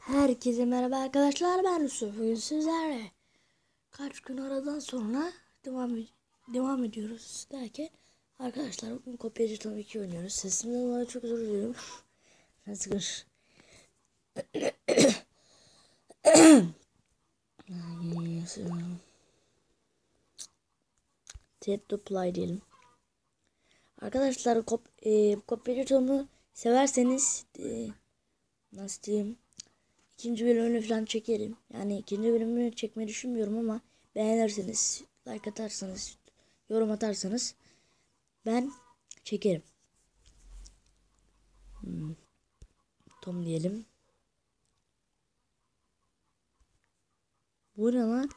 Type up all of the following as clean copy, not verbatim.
Herkese merhaba arkadaşlar, ben Yusuf. Bugün sizlerle kaç gün aradan sonra devam ediyoruz derken arkadaşlar bugün kopyacı tabii ki oynuyoruz. Sesimden dolayı çok özür diliyorum. Nasıl? Tap to play diyelim. Arkadaşlar kopyacı tabii severseniz nasıl diyeyim? İkinci bölümünü falan çekerim. Yani ikinci bölümünü çekmeyi düşünmüyorum ama beğenirseniz, like atarsanız, yorum atarsanız ben çekerim. Tom diyelim. Bu ne lan?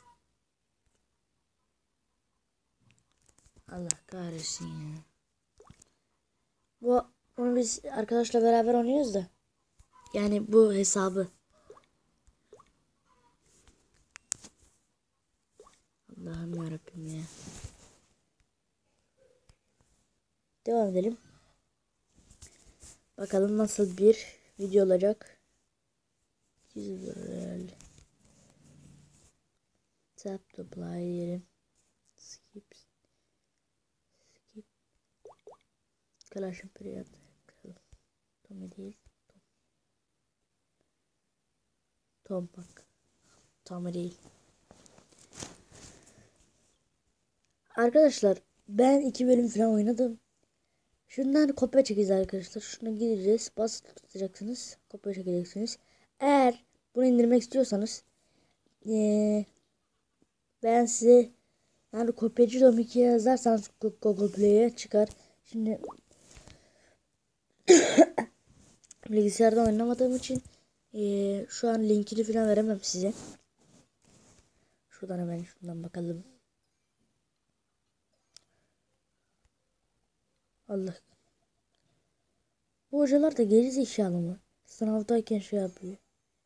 Allah kahretsin ya. Onu biz arkadaşla beraber oynuyoruz da. Yani bu hesabı. Allah'ım yarabbim ya. Devam edelim. Bakalım nasıl bir video olacak. Güzel. Tap to play diyelim. Skip. Clash of Period. Tom değil. Tom bak. Tom değil. Arkadaşlar ben 2 bölüm falan oynadım. Şundan kopya çekeceğiz arkadaşlar. Şuna gireceğiz. Basılı tutacaksınız. Kopya çekeceksiniz. Eğer bunu indirmek istiyorsanız ben size yani kopyacı dom 2 yazarsanız Google Play'e çıkar. Şimdi bilgisayarda oynamadığım için şu an linkini falan veremem size. Şuradan hemen şundan bakalım. Allah. Bu hocalar da geri zekalı mı? Sınavdayken şey yapıyor.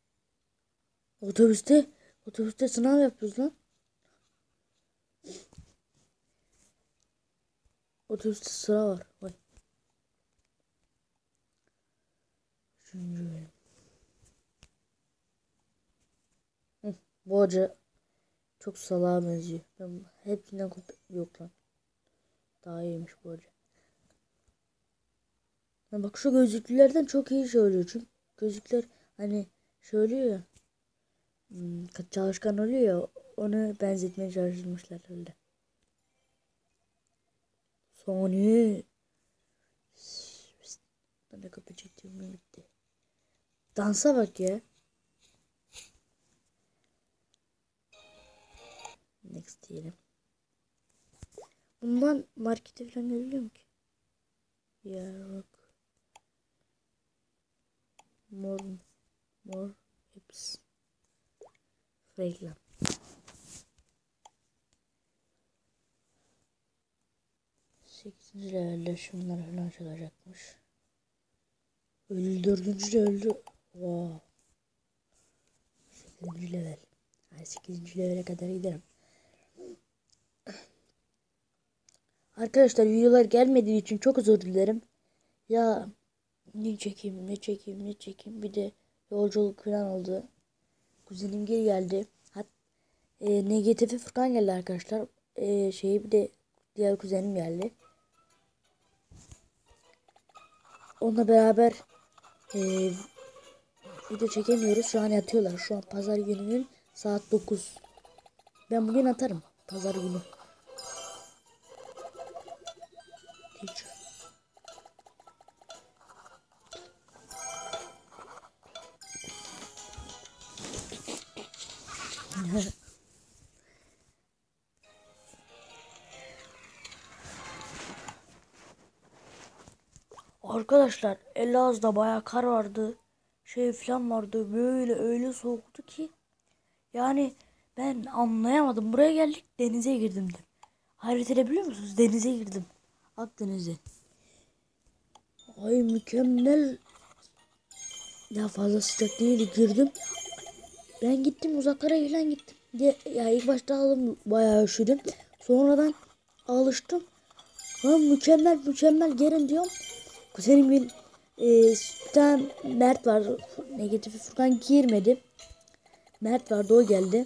Otobüste sınav yapıyoruz lan. Otobüste sıra var. Vay. Üçüncü bölüm. Bu hoca çok salağa benziyor. Ben hepsinden kopya yok lan. Daha iyiymiş bu hoca. Ya bak şu gözlüklerden çok iyi söylüyor. Çünkü gözlükler hani söylüyor ya. Çalışkan oluyor ya. Onu benzetmeye çalışmışlar öyle. Sony. Ben de kapı çektiğim bitti. Dansa bak ya. Next diyelim. Bundan markete falan geliyor mu ki? Ya bak. More apps. Reklam. 8. levelde şunlar falan çalacakmış. 54. levelde. Wow. 8. level. Yani 8. levele kadar giderim. Arkadaşlar videolar gelmediği için çok özür dilerim. Ya ne çekeyim. Bir de yolculuk falan oldu. Kuzenim geri geldi. Negatif Furkan geldi arkadaşlar. Bir de diğer kuzenim geldi. Onunla beraber video çekemiyoruz. Şu an yatıyorlar. Şu an pazar gününün saat 9. Ben bugün atarım. Pazar günü. Arkadaşlar Elazığ'da bayağı kar vardı. Şey falan vardı. Böyle öyle soğuktu ki. Yani ben anlayamadım. Buraya geldik, denize girdim de. Hayret edebiliyor musunuz? Denize girdim. Akdeniz'e. Ay mükemmel. Ya fazla sıcak değildi, girdim. Ben gittim uzaklara falan gittim. Ya ilk başta aldım, bayağı üşüdüm. Sonradan alıştım. Ha mükemmel gelin diyorum. Kuzenim Bir tane Mert vardı. Negatif Furkan girmedi. Mert vardı, o geldi.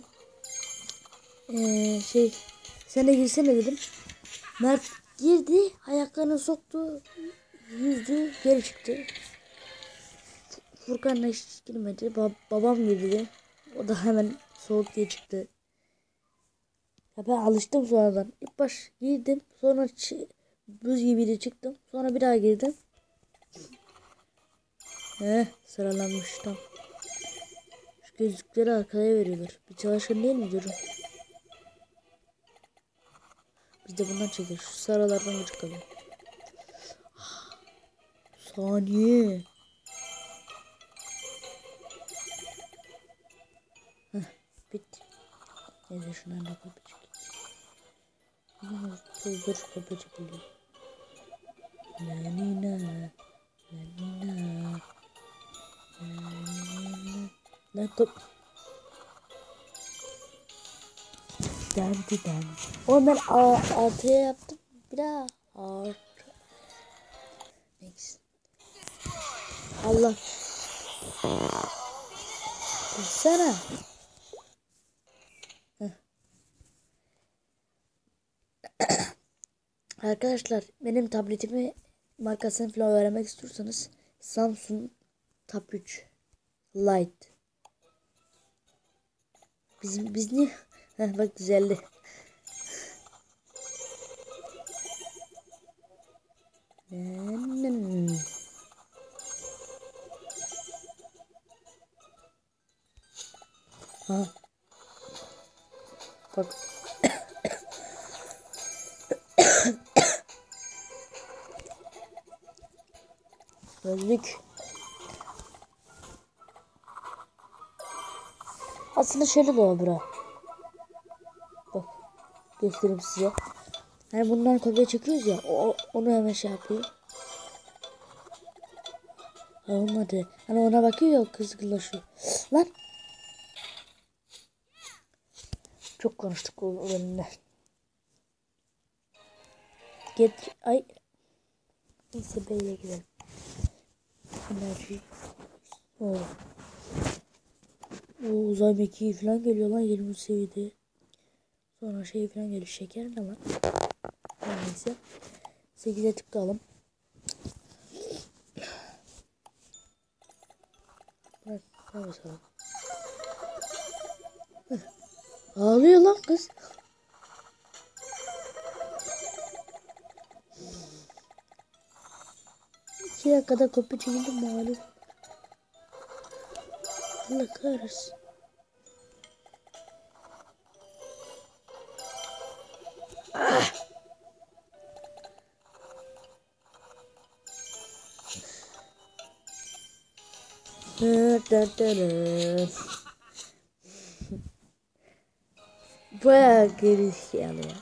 Sen de girsene dedim. Mert girdi, ayaklarını soktu, yüzdü, geri çıktı. Furkan'la hiç girmedi. Babam girdi. O da hemen soğuk diye çıktı. Ya ben alıştım sonradan. İlk baş girdim. Sonra buz gibi de çıktım. Sonra bir daha girdim. Sıralanmıştım. Şu gözlükleri arkaya veriyorlar. Bir çalışkan değil mi diyorum. Biz de bundan çekiyor. Şu sarılardan gıcık kalıyor. Saniye. Bitti. Neyse şundan da kapı çekeyim. Dur kapı çekiliyor. Lanina. Lanina. Lan den. O ben artıya yaptım. Bir daha artı. Neyse. Allah. Dursana. Arkadaşlar benim tabletimi markasını falan öğrenmek istiyorsanız Samsung Tab 3 Lite. Biz niye? Bak düzeldi. Ha. Bak. Gözlük. Aslında şöyle de olur bura. Bak. Göstereyim size. Hani bundan kopya çekiyoruz ya. Onu hemen şey yapıyor. Ha, olmadı. Hani ona bakıyor ya, kızgınlaşıyor. Lan. Çok konuştuk o bölümde. Ay. Neyse B'ye gidelim. Enerji. O uzay mekiği falan geliyor lan 20 seviyede. Sonra şey falan geliyor. Şeker ne lan? Neyse. 8'e tıklayalım. Bırak. Bakalım. Ağlıyor lan kız. İki dakikada kopya çekildim malum. Allah kahretsin. Bayağı gerizekalı ya.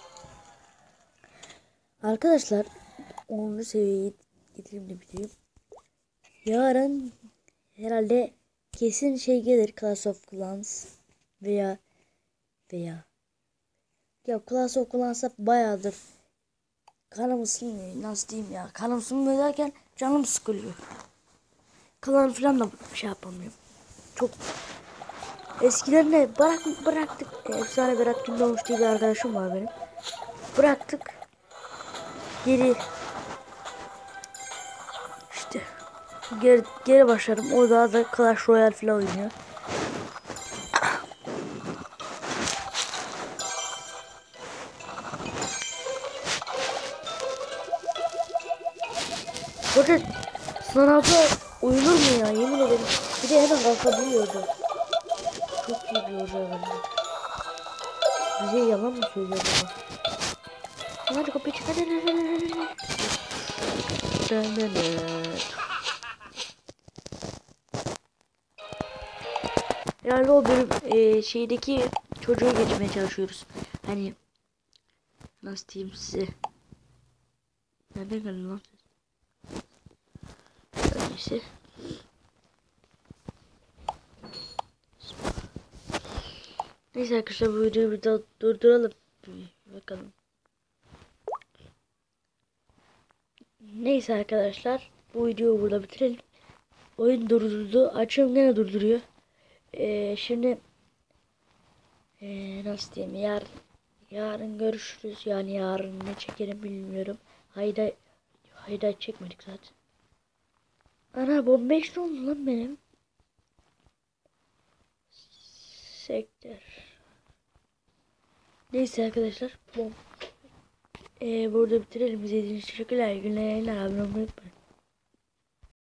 Arkadaşlar 10. seviyeye getireyim de bitireyim. Yarın herhalde kesin şey gelir, Clash of Clans veya ya Clash of Clans'a bayağıdır kanım ısınmıyor, nasıl diyeyim ya, kanım ısınmıyor derken canım sıkılıyor. Klan falan da şey yapamıyorum. Çok eskiden de bıraktık. Efsane Berat Gündoğmuş diye bir arkadaşım var benim. Bıraktık. İşte geri başladım. O da Clash Royale falan oynuyor. Burada sınavda uyulur mu ya, yemin ederim. Bir de hemen kalkabiliyordu. Çok iyi bir hoca bence. Bize yalan mı söylüyor baba? Hadi kapıyı çık, hadi. Yani o bölüm şeydeki çocuğu geçmeye çalışıyoruz. Hani nasıl diyeyim size? Nereden geldi lan? Neyse. Neyse arkadaşlar, bu videoyu burada durduralım. Bakalım. Neyse arkadaşlar. bu videoyu burada bitirelim. Oyun durdurdu. Açıyorum gene durduruyor. Şimdi nasıl diyeyim, yarın görüşürüz. Yani yarın ne çekerim bilmiyorum. Hayda çekmedik zaten. Ana bomba 5 ne oldu lan benim? Sektör. Neyse arkadaşlar. Burada bitirelim. İzlediğiniz için teşekkürler. İyi günler, yayınlar. Abone olmayı unutmayın.